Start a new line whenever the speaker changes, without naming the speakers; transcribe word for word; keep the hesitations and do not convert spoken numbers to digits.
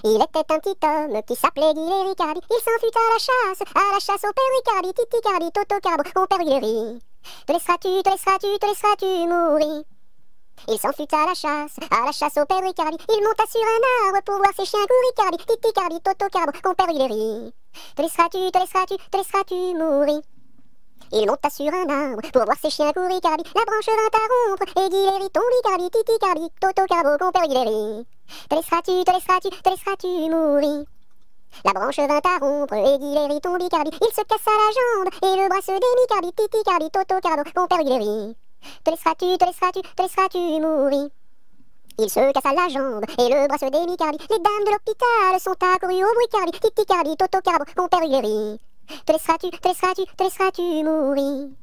Il était un petit homme qui s'appelait Guy Ricardi. Il s'en fut à la chasse, à la chasse au père Ricardi, Titi Cardi, Toto Carbo, au père Guilleri. Te laisseras-tu, te laisseras-tu, te laisseras-tu mourir? Il s'en fut à la chasse, à la chasse au père Ricardi. Il monta sur un arbre pour voir ses chiens courir Ricardi, Titi Cardi, Toto Carbo, au père Guilleri. Te laisseras-tu, te laisseras-tu, te laisseras-tu mourir? Il monta sur un arbre pour voir ses chiens courir Ricardi. La branche vint à rompre et Guilleri tombe Ricardi, Titi Cardi, Toto Carbo, compère Guilleri. Te laisseras-tu, te laisseras-tu, te laisseras-tu mourir? La branche vint à rompre et Guilleri tombe Ricardi. Il se cassa la jambe et le bras se démit Cardi, Titi Cardi, Toto Carbo, compère Guilleri. Te laisseras-tu, te laisseras-tu, te laisseras-tu mourir? Il se cassa la jambe et le bras se démit Cardi. Les dames de l'hôpital sont accourues au bruit Cardi, Titi Cardi, Toto Carbo, compère Guilleri. Te laisseras-tu, te laisseras-tu, te laisseras-tu mourir?